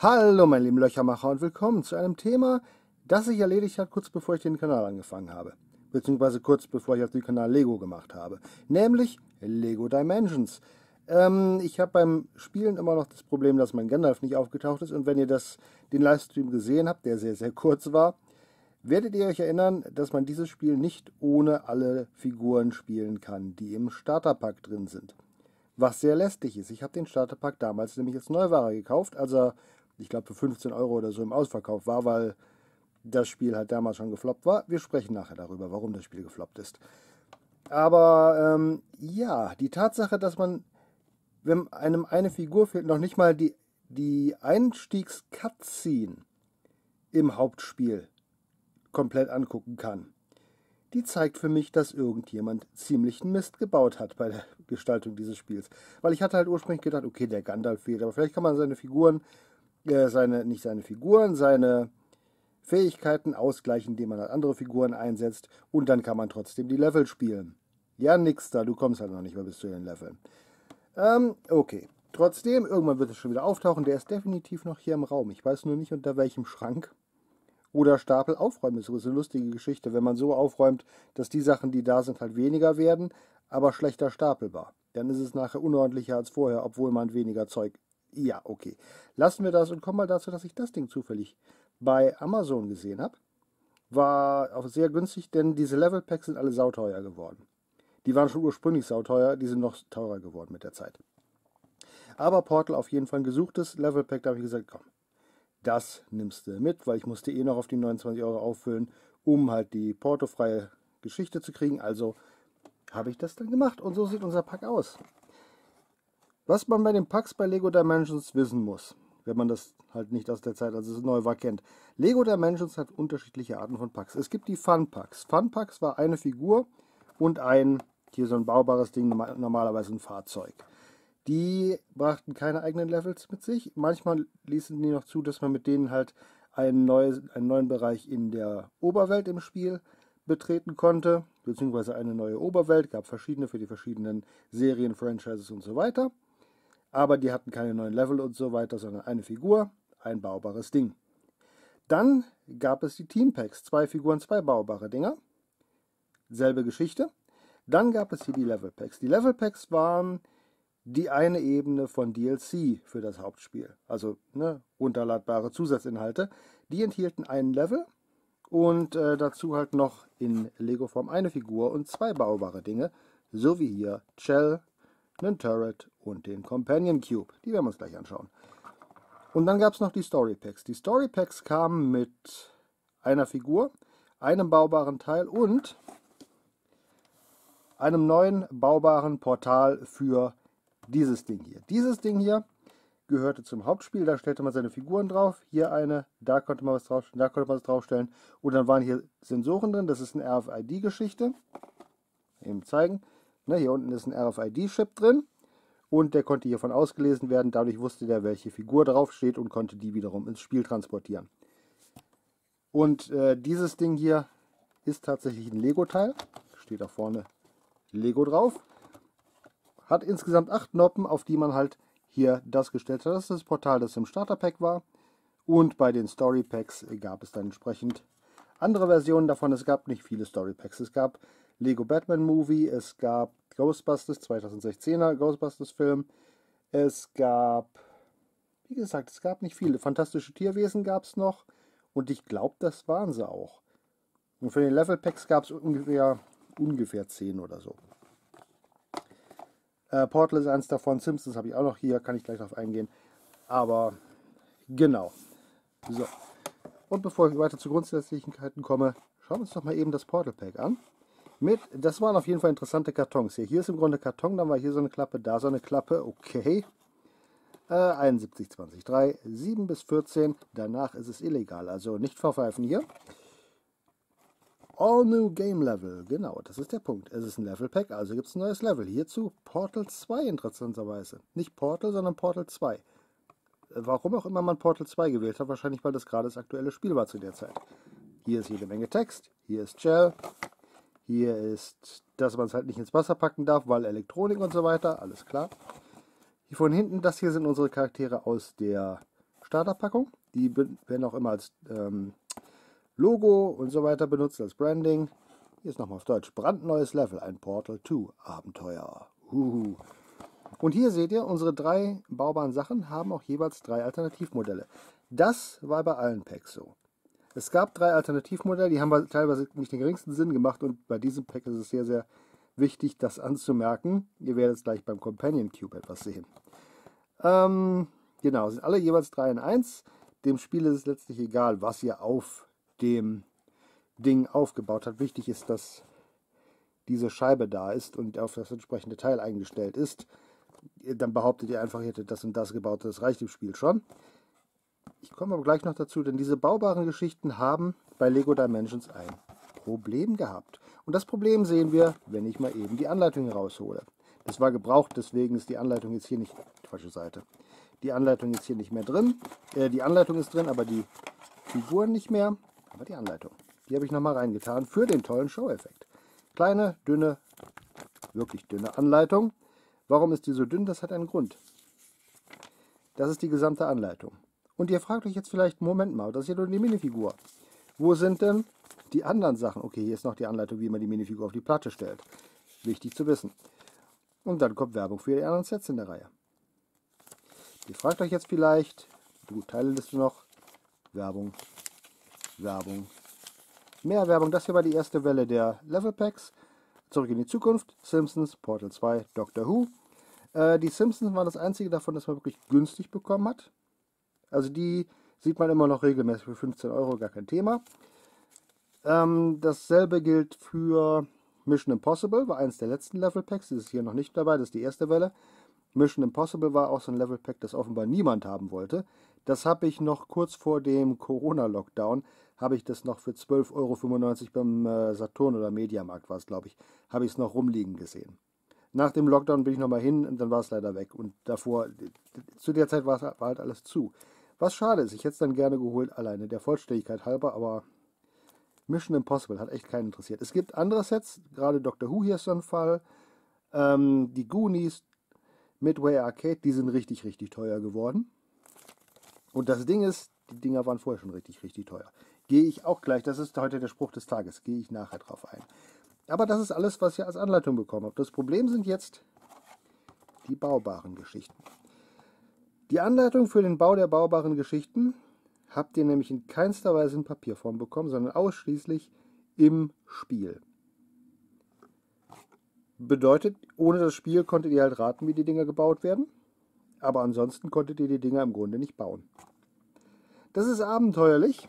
Hallo meine lieben Löchermacher und willkommen zu einem Thema, das sich erledigt hat, kurz bevor ich den Kanal angefangen habe. Beziehungsweise kurz bevor ich auf dem Kanal Lego gemacht habe. Nämlich Lego Dimensions. Ich habe beim Spielen immer noch das Problem, dass mein Gandalf nicht aufgetaucht ist. Und wenn ihr den Livestream gesehen habt, der sehr, sehr kurz war, werdet ihr euch erinnern, dass man dieses Spiel nicht ohne alle Figuren spielen kann, die im Starterpack drin sind. Was sehr lästig ist. Ich habe den Starterpack damals nämlich als Neuware gekauft, als er, ich glaube, für 15 Euro oder so im Ausverkauf war, weil das Spiel halt damals schon gefloppt war. Wir sprechen nachher darüber, warum das Spiel gefloppt ist. Aber ja, die Tatsache, dass man, wenn einem eine Figur fehlt, noch nicht mal die Einstiegs-Cutscene im Hauptspiel komplett angucken kann, die zeigt für mich, dass irgendjemand ziemlichen Mist gebaut hat bei der Gestaltung dieses Spiels. Weil ich hatte halt ursprünglich gedacht, okay, der Gandalf fehlt, aber vielleicht kann man seine Figuren, seine Fähigkeiten ausgleichen, indem man halt andere Figuren einsetzt und dann kann man trotzdem die Level spielen. Ja, nix da, du kommst halt noch nicht mal bis zu den Leveln. Okay. Trotzdem, irgendwann wird es schon wieder auftauchen, der ist definitiv noch hier im Raum. Ich weiß nur nicht unter welchem Schrank oder Stapel aufräumen ist. Das ist eine lustige Geschichte, wenn man so aufräumt, dass die Sachen, die da sind, halt weniger werden, aber schlechter stapelbar. Dann ist es nachher unordentlicher als vorher, obwohl man weniger Zeug... Ja, okay. Lassen wir das und kommen mal dazu, dass ich das Ding zufällig bei Amazon gesehen habe. War auch sehr günstig, denn diese Level Packs sind alle sauteuer geworden. Die waren schon ursprünglich sauteuer, die sind noch teurer geworden mit der Zeit. Aber Portal auf jeden Fall ein gesuchtes Level Pack, da habe ich gesagt, komm, das nimmst du mit, weil ich musste eh noch auf die 29 Euro auffüllen, um halt die portofreie Geschichte zu kriegen. Also habe ich das dann gemacht und so sieht unser Pack aus. Was man bei den Packs bei Lego Dimensions wissen muss, wenn man das halt nicht aus der Zeit, als es neu war, kennt. Lego Dimensions hat unterschiedliche Arten von Packs. Es gibt die Fun Packs. Fun Packs war eine Figur und hier so ein baubares Ding, normalerweise ein Fahrzeug. Die brachten keine eigenen Levels mit sich. Manchmal ließen die noch zu, dass man mit denen halt einen neuen Bereich in der Oberwelt im Spiel betreten konnte, beziehungsweise eine neue Oberwelt, gab verschiedene für die verschiedenen Serien, Franchises und so weiter. Aber die hatten keine neuen Level und so weiter, sondern eine Figur, ein baubares Ding. Dann gab es die Team Packs, 2 Figuren, 2 baubare Dinger. Selbe Geschichte. Dann gab es hier die Level Packs. Die Level Packs waren die eine Ebene von DLC für das Hauptspiel. Also runterladbare Zusatzinhalte. Die enthielten einen Level und dazu halt noch in Lego-Form eine Figur und 2 baubare Dinge. So wie hier Chell, einen Turret und den Companion Cube. Die werden wir uns gleich anschauen. Und dann gab es noch die Story Packs. Die Story Packs kamen mit einer Figur, einem baubaren Teil und einem neuen baubaren Portal für dieses Ding hier. Dieses Ding hier gehörte zum Hauptspiel, da stellte man seine Figuren drauf. Hier eine, da konnte man was draufstellen, da konnte man was draufstellen. Und dann waren hier Sensoren drin, das ist eine RFID-Geschichte. Eben zeigen. Hier unten ist ein RFID-Chip drin. Und der konnte hiervon ausgelesen werden. Dadurch wusste der, welche Figur draufsteht und konnte die wiederum ins Spiel transportieren. Und dieses Ding hier ist tatsächlich ein Lego-Teil. Steht da vorne Lego drauf. Hat insgesamt 8 Noppen, auf die man halt hier das gestellt hat. Das ist das Portal, das im Starter-Pack war. Und bei den Story-Packs gab es dann entsprechend andere Versionen davon. Es gab nicht viele Story-Packs. Es gab Lego Batman Movie, es gab Ghostbusters, 2016er Ghostbusters-Film. Es gab, wie gesagt, es gab nicht viele. Fantastische Tierwesen gab es noch. Und ich glaube, das waren sie auch. Und für den Level-Packs gab es ungefähr 10 oder so. Portal ist eins davon, Simpsons habe ich auch noch hier, kann ich gleich darauf eingehen. Aber genau. So. Und bevor ich weiter zu Grundsätzlichkeiten komme, schauen wir uns doch mal eben das Portal Pack an. Das waren auf jeden Fall interessante Kartons. Hier ist im Grunde Karton, dann war hier so eine Klappe, da so eine Klappe, okay. 71, 20, 3, 7 bis 14, danach ist es illegal, also nicht verpfeifen hier. All New Game Level, genau, das ist der Punkt. Es ist ein Level Pack, also gibt es ein neues Level. Hierzu Portal 2 interessanterweise. Nicht Portal, sondern Portal 2. Warum auch immer man Portal 2 gewählt hat, wahrscheinlich weil das gerade das aktuelle Spiel war zu der Zeit. Hier ist jede Menge Text, hier ist Gel, hier ist, dass man es halt nicht ins Wasser packen darf, weil Elektronik und so weiter, alles klar. Hier von hinten, das hier sind unsere Charaktere aus der Starterpackung. Die werden auch immer als Logo und so weiter benutzt, als Branding. Hier ist nochmal auf Deutsch. Brandneues Level, ein Portal 2 Abenteuer. Und hier seht ihr, unsere 3 baubaren Sachen haben auch jeweils 3 Alternativmodelle. Das war bei allen Packs so. Es gab 3 Alternativmodelle, die haben teilweise nicht den geringsten Sinn gemacht und bei diesem Pack ist es sehr, sehr wichtig, das anzumerken. Ihr werdet es gleich beim Companion Cube etwas sehen. Genau, sind alle jeweils 3 in 1. Dem Spiel ist es letztlich egal, was ihr auf dem Ding aufgebaut habt. Wichtig ist, dass diese Scheibe da ist und auf das entsprechende Teil eingestellt ist. Dann behauptet ihr einfach, ihr hättet das und das gebaut, das reicht im Spiel schon. Ich komme aber gleich noch dazu, denn diese baubaren Geschichten haben bei Lego Dimensions ein Problem gehabt. Und das Problem sehen wir, wenn ich mal eben die Anleitung raushole. Das war gebraucht, deswegen ist die Anleitung jetzt hier nicht, falsche Seite, die Anleitung jetzt hier nicht mehr drin. Die Anleitung ist drin, aber die Figuren nicht mehr. Aber die Anleitung, die habe ich nochmal reingetan für den tollen Show-Effekt. Kleine, dünne, wirklich dünne Anleitung. Warum ist die so dünn? Das hat einen Grund. Das ist die gesamte Anleitung. Und ihr fragt euch jetzt vielleicht, Moment mal, das ist ja nur die Minifigur. Wo sind denn die anderen Sachen? Okay, hier ist noch die Anleitung, wie man die Minifigur auf die Platte stellt. Wichtig zu wissen. Und dann kommt Werbung für die anderen Sets in der Reihe. Ihr fragt euch jetzt vielleicht, gut, Teileliste noch, Werbung, Werbung, mehr Werbung. Das hier war die erste Welle der Level Packs. Zurück in die Zukunft, Simpsons, Portal 2, Doctor Who. Die Simpsons waren das einzige davon, das man wirklich günstig bekommen hat. Also die sieht man immer noch regelmäßig für 15 Euro, gar kein Thema. Dasselbe gilt für Mission Impossible, war eines der letzten Level Packs, das ist hier noch nicht dabei, das ist die erste Welle. Mission Impossible war auch so ein Level Pack, das offenbar niemand haben wollte. Das habe ich noch kurz vor dem Corona-Lockdown, habe ich das noch für 12,95 Euro beim Saturn oder Mediamarkt war es, glaube ich, habe ich es noch rumliegen gesehen. Nach dem Lockdown bin ich nochmal hin und dann war es leider weg. Und davor, zu der Zeit war halt alles zu. Was schade ist, ich hätte es dann gerne geholt, alleine der Vollständigkeit halber, aber Mission Impossible hat echt keinen interessiert. Es gibt andere Sets, gerade Doctor Who hier ist so ein Fall. Die Goonies, Midway Arcade, die sind richtig, richtig teuer geworden. Und das Ding ist, die Dinger waren vorher schon richtig, richtig teuer. Gehe ich auch gleich, das ist heute der Spruch des Tages, gehe ich nachher drauf ein. Aber das ist alles, was ihr als Anleitung bekommen habt. Das Problem sind jetzt die baubaren Geschichten. Die Anleitung für den Bau der baubaren Geschichten habt ihr nämlich in keinster Weise in Papierform bekommen, sondern ausschließlich im Spiel. Bedeutet, ohne das Spiel konntet ihr halt raten, wie die Dinger gebaut werden, aber ansonsten konntet ihr die Dinger im Grunde nicht bauen. Das ist abenteuerlich,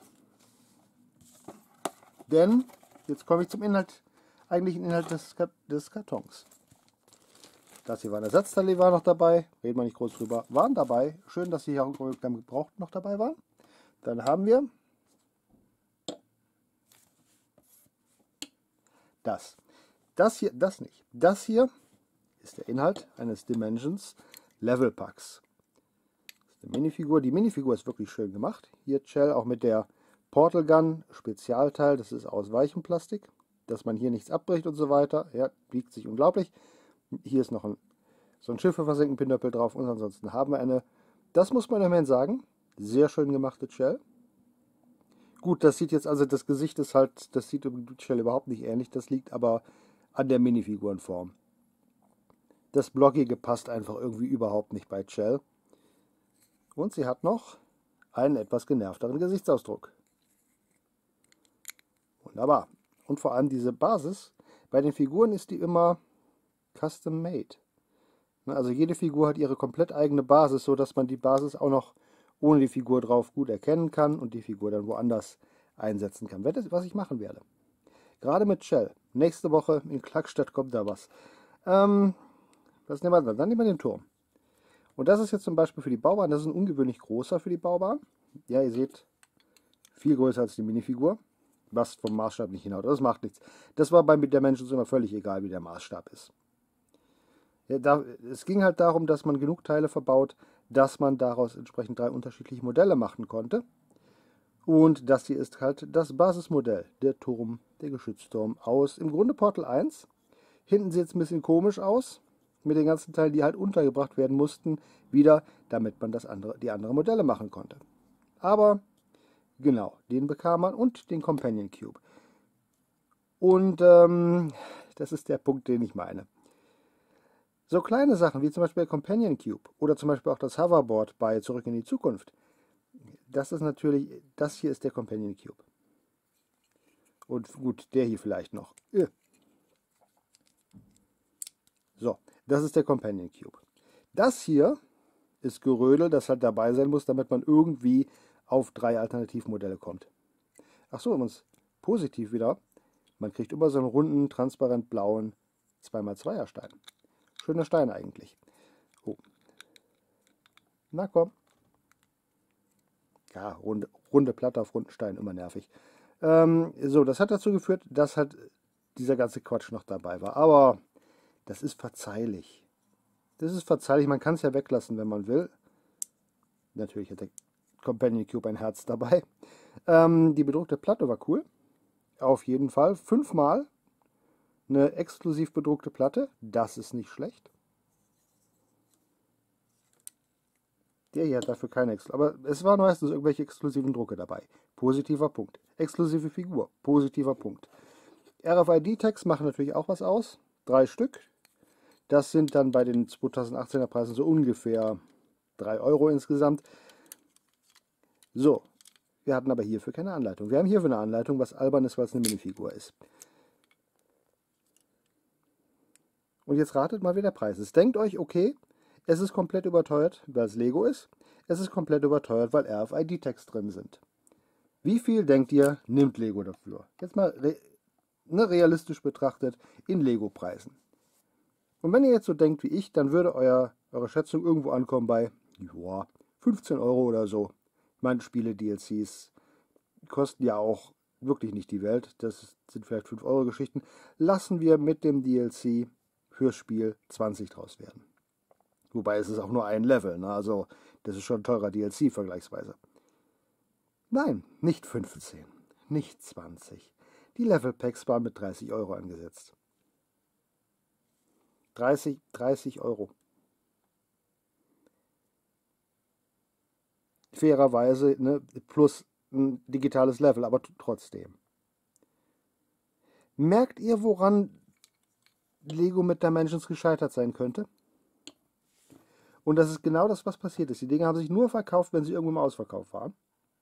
denn, jetzt komme ich zum eigentlichen Inhalt des Kartons. Das hier war ein Ersatzteil, war noch dabei, reden wir nicht groß drüber, waren dabei. Schön, dass sie hier auch beim Gebrauchten noch dabei waren. Dann haben wir das. Das hier, das nicht. Das hier ist der Inhalt eines Dimensions Level Packs. Das ist eine Minifigur. Die Minifigur ist wirklich schön gemacht. Hier Shell auch mit der Portal Gun Spezialteil. Das ist aus weichem Plastik, dass man hier nichts abbricht und so weiter. Ja, biegt sich unglaublich. Hier ist noch so ein Schiffe versenken Pinöppel drauf und ansonsten haben wir eine, das muss man immerhin sagen, sehr schön gemachte Shell. Gut, das sieht jetzt, also das Gesicht ist halt, das sieht die Shell überhaupt nicht ähnlich, das liegt aber an der Minifigurenform. Das Blockige passt einfach irgendwie überhaupt nicht bei Shell. Und sie hat noch einen etwas genervteren Gesichtsausdruck. Wunderbar. Und vor allem diese Basis, bei den Figuren ist die immer custom made. Also jede Figur hat ihre komplett eigene Basis, so dass man die Basis auch noch ohne die Figur drauf gut erkennen kann und die Figur dann woanders einsetzen kann. Was ich machen werde. Gerade mit Shell. Nächste Woche in Klackstadt kommt da was. Was nehmen wir dann? Dann nehmen wir den Turm. Und das ist jetzt zum Beispiel für die Baubahn. Das ist ein ungewöhnlich großer für die Baubahn. Ja, ihr seht, viel größer als die Minifigur. Was vom Maßstab nicht hinhaut. Das macht nichts. Das war bei Dimensions immer völlig egal, wie der Maßstab ist. Ja, es ging halt darum, dass man genug Teile verbaut, dass man daraus entsprechend 3 unterschiedliche Modelle machen konnte. Und das hier ist halt das Basismodell, der Turm, der Geschützturm aus im Grunde Portal 1. Hinten sieht es ein bisschen komisch aus, mit den ganzen Teilen, die halt untergebracht werden mussten, wieder, damit man die anderen Modelle machen konnte. Aber genau, den bekam man und den Companion Cube. Und das ist der Punkt, den ich meine. So kleine Sachen wie zum Beispiel der Companion Cube oder zum Beispiel auch das Hoverboard bei Zurück in die Zukunft. Das ist natürlich, das hier ist der Companion Cube. Und gut, der hier vielleicht noch. So, das ist der Companion Cube. Das hier ist Gerödel, das halt dabei sein muss, damit man irgendwie auf 3 Alternativmodelle kommt. Achso, übrigens, positiv wieder. Man kriegt immer so einen runden, transparent blauen 2x2er Stein. Schöner Stein eigentlich. Oh. Na komm. Ja, runde Platte auf runden Stein, immer nervig. So, das hat dazu geführt, dass halt dieser ganze Quatsch noch dabei war. Aber das ist verzeihlich. Das ist verzeihlich, man kann es ja weglassen, wenn man will. Natürlich hat der Companion Cube ein Herz dabei. Die bedruckte Platte war cool. Auf jeden Fall. 5-mal eine exklusiv bedruckte Platte. Das ist nicht schlecht. Der hier hat dafür keine Exklusiv. Aber es waren meistens irgendwelche exklusiven Drucke dabei. Positiver Punkt. Exklusive Figur. Positiver Punkt. RFID-Tags machen natürlich auch was aus. 3 Stück. Das sind dann bei den 2018er Preisen so ungefähr 3 Euro insgesamt. So, wir hatten aber hierfür keine Anleitung. Wir haben hierfür eine Anleitung, was albern ist, weil es eine Minifigur ist. Und jetzt ratet mal, wie der Preis ist. Denkt euch, okay, es ist komplett überteuert, weil es Lego ist. Es ist komplett überteuert, weil RFID-Tags drin sind. Wie viel denkt ihr, nimmt Lego dafür? Jetzt mal realistisch betrachtet in Lego-Preisen. Und wenn ihr jetzt so denkt wie ich, dann würde eure Schätzung irgendwo ankommen bei 15 Euro oder so. Ich meine, Spiele-DLCs kosten ja auch wirklich nicht die Welt. Das sind vielleicht 5 Euro Geschichten. Lassen wir mit dem DLC fürs Spiel 20 draus werden. Wobei es ist auch nur ein Level. Ne? Also das ist schon ein teurer DLC vergleichsweise. Nein, nicht 15, nicht 20. Die Level Packs waren mit 30 Euro angesetzt. 30 Euro. Fairerweise, ne, plus ein digitales Level, aber trotzdem. Merkt ihr, woran Lego mit Dimensions gescheitert sein könnte? Und das ist genau das, was passiert ist. Die Dinge haben sich nur verkauft, wenn sie irgendwo im Ausverkauf waren.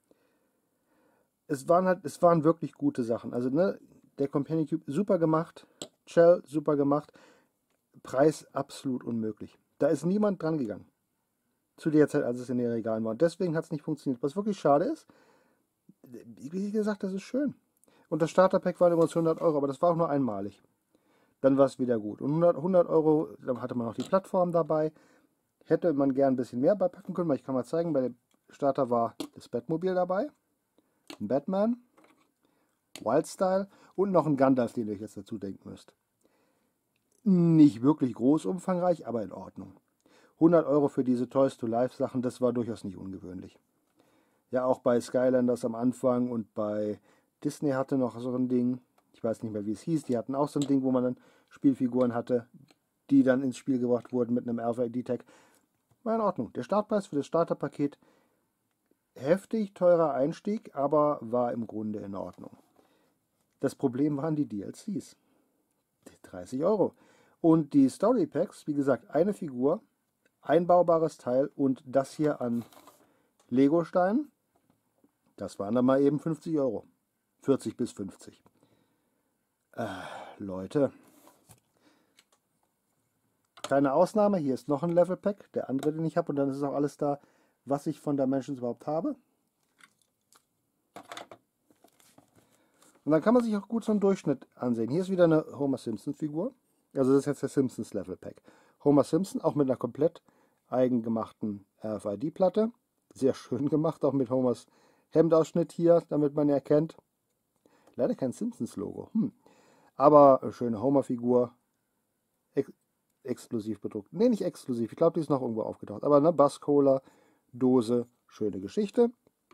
Es waren wirklich gute Sachen. Also, ne, der Companion Cube super gemacht, Shell super gemacht, Preis absolut unmöglich. Da ist niemand dran gegangen. Zu der Zeit, als es in den Regalen war. Und deswegen hat es nicht funktioniert. Was wirklich schade ist, wie gesagt, das ist schön. Und das Starterpack war immer 100 Euro, aber das war auch nur einmalig. Dann war es wieder gut. Und 100 Euro, dann hatte man noch die Plattform dabei. Hätte man gern ein bisschen mehr beipacken können, weil ich kann mal zeigen, bei dem Starter war das Batmobil dabei, ein Batman, Wildstyle und noch ein Gandalf, den ihr euch jetzt dazu denken müsst. Nicht wirklich groß umfangreich, aber in Ordnung. 100 Euro für diese Toys to Life Sachen, das war durchaus nicht ungewöhnlich. Ja, auch bei Skylanders am Anfang und bei Disney hatte noch so ein Ding, ich weiß nicht mehr wie es hieß, die hatten auch so ein Ding, wo man dann Spielfiguren hatte, die dann ins Spiel gebracht wurden mit einem RFID-Tag. War in Ordnung. Der Startpreis für das Starterpaket, heftig teurer Einstieg, aber war im Grunde in Ordnung. Das Problem waren die DLCs. 30 Euro. Und die Story Packs, wie gesagt, eine Figur, einbaubares Teil und das hier an Lego-Steinen, das waren dann mal eben 50 Euro. 40 bis 50. Leute. Keine Ausnahme, hier ist noch ein Level Pack, der andere, den ich habe, und dann ist auch alles da, was ich von Dimensions überhaupt habe. Und dann kann man sich auch gut so einen Durchschnitt ansehen. Hier ist wieder eine Homer Simpson Figur. Also das ist jetzt der Simpsons Level Pack. Homer Simpson, auch mit einer komplett eigengemachten RFID-Platte. Sehr schön gemacht, auch mit Homers Hemdausschnitt hier, damit man ihn erkennt. Leider kein Simpsons-Logo. Aber schöne Homer-Figur. Exklusiv bedruckt. Ne, nicht exklusiv. Ich glaube, die ist noch irgendwo aufgetaucht. Aber eine Bass-Cola, Dose, schöne Geschichte.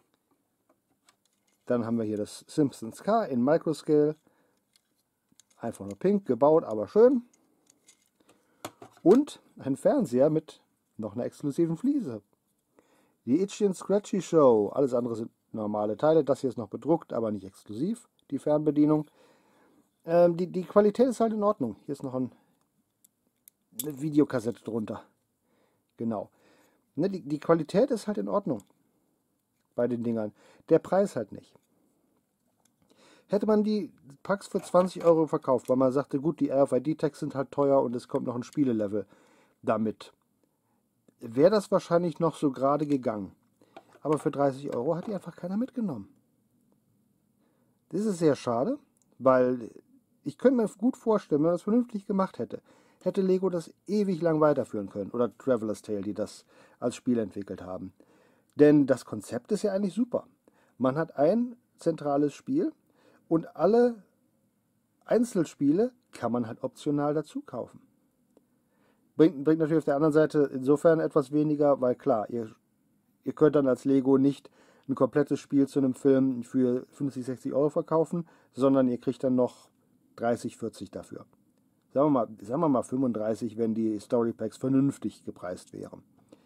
Dann haben wir hier das Simpsons Car in Microscale. Einfach nur pink, gebaut, aber schön. Und ein Fernseher mit noch einer exklusiven Fliese. Die Itchy and Scratchy Show. Alles andere sind normale Teile. Das hier ist noch bedruckt, aber nicht exklusiv. Die Fernbedienung. Die Qualität ist halt in Ordnung. Hier ist noch eine Videokassette drunter. Genau. Ne, die Qualität ist halt in Ordnung bei den Dingern. Der Preis halt nicht. Hätte man die Packs für 20 Euro verkauft, weil man sagte, gut, die RFID-Tags sind halt teuer und es kommt noch ein Spielelevel damit, wäre das wahrscheinlich noch so gerade gegangen. Aber für 30 Euro hat die einfach keiner mitgenommen. Das ist sehr schade, weil ich könnte mir gut vorstellen, wenn man das vernünftig gemacht hätte, hätte Lego das ewig lang weiterführen können. Oder Traveler's Tale, die das als Spiel entwickelt haben. Denn das Konzept ist ja eigentlich super. Man hat ein zentrales Spiel und alle Einzelspiele kann man halt optional dazu kaufen. Bringt natürlich auf der anderen Seite insofern etwas weniger, weil klar, ihr könnt dann als Lego nicht ein komplettes Spiel zu einem Film für 50, 60 Euro verkaufen, sondern ihr kriegt dann noch 30, 40 dafür. Sagen wir mal 35, wenn die Story Packs vernünftig gepreist wären.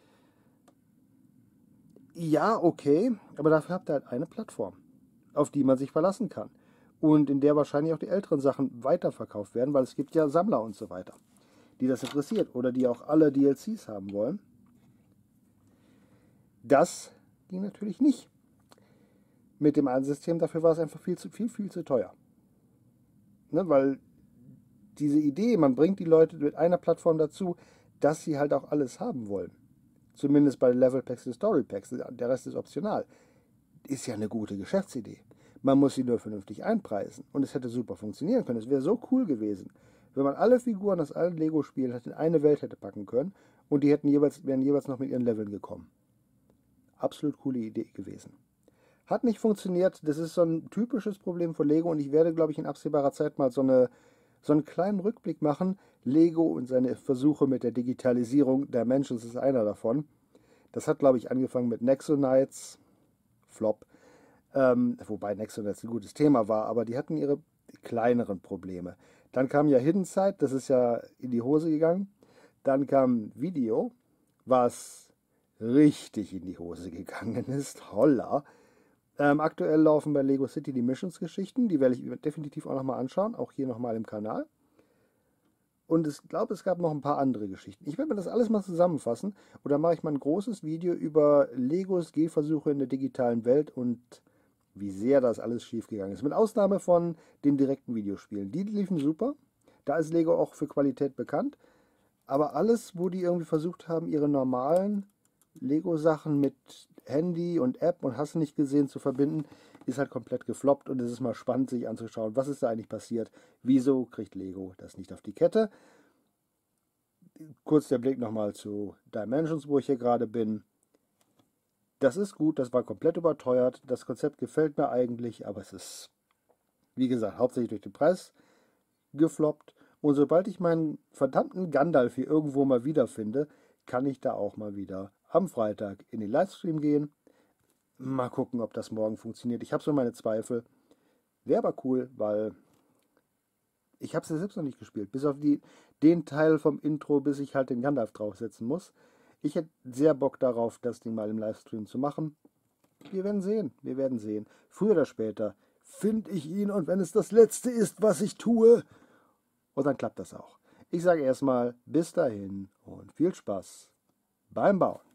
Ja, okay, aber dafür habt ihr halt eine Plattform, auf die man sich verlassen kann. Und in der wahrscheinlich auch die älteren Sachen weiterverkauft werden, weil es gibt ja Sammler und so weiter, die das interessiert oder die auch alle DLCs haben wollen. Das ging natürlich nicht mit dem alten System. Dafür war es einfach viel zu teuer. Ne, weil diese Idee, man bringt die Leute mit einer Plattform dazu, dass sie halt auch alles haben wollen. Zumindest bei den Level Packs und Story Packs. Der Rest ist optional. Ist ja eine gute Geschäftsidee. Man muss sie nur vernünftig einpreisen. Und es hätte super funktionieren können. Es wäre so cool gewesen, wenn man alle Figuren aus allen Lego-Spielen in eine Welt hätte packen können und die wären jeweils noch mit ihren Leveln gekommen. Absolut coole Idee gewesen. Hat nicht funktioniert. Das ist so ein typisches Problem von Lego und ich werde, glaube ich, in absehbarer Zeit mal so einen kleinen Rückblick machen. Lego und seine Versuche mit der Digitalisierung. Dimensions ist einer davon. Das hat, glaube ich, angefangen mit Nexo-Knights. Flop. Wobei Nexo-Knights ein gutes Thema war, aber die hatten ihre kleineren Probleme. Dann kam ja Hidden Side, das ist ja in die Hose gegangen. Dann kam Video, was richtig in die Hose gegangen ist. Holla. Aktuell laufen bei Lego City die Missions-Geschichten. Die werde ich definitiv auch nochmal anschauen. Auch hier nochmal im Kanal. Und ich glaube, es gab noch ein paar andere Geschichten. Ich werde mir das alles mal zusammenfassen. Und dann mache ich mal ein großes Video über Legos Gehversuche in der digitalen Welt und wie sehr das alles schiefgegangen ist. Mit Ausnahme von den direkten Videospielen. Die liefen super. Da ist Lego auch für Qualität bekannt. Aber alles, wo die irgendwie versucht haben, ihre normalen Lego-Sachen mit Handy und App und hast du nicht gesehen zu verbinden, ist halt komplett gefloppt und es ist mal spannend, sich anzuschauen, was ist da eigentlich passiert, wieso kriegt Lego das nicht auf die Kette. Kurz der Blick nochmal zu Dimensions, wo ich hier gerade bin. Das ist gut, das war komplett überteuert, das Konzept gefällt mir eigentlich, aber es ist, wie gesagt, hauptsächlich durch den Preis gefloppt. Und sobald ich meinen verdammten Gandalf hier irgendwo mal wiederfinde, kann ich da auch mal wieder am Freitag in den Livestream gehen. Mal gucken, ob das morgen funktioniert. Ich habe so meine Zweifel. Wäre aber cool, weil ich habe es ja selbst noch nicht gespielt. Bis auf den Teil vom Intro, bis ich halt den Gandalf draufsetzen muss. Ich hätte sehr Bock darauf, das Ding mal im Livestream zu machen. Wir werden sehen. Wir werden sehen. Früher oder später finde ich ihn und wenn es das Letzte ist, was ich tue, und dann klappt das auch. Ich sage erstmal bis dahin und viel Spaß beim Bauen.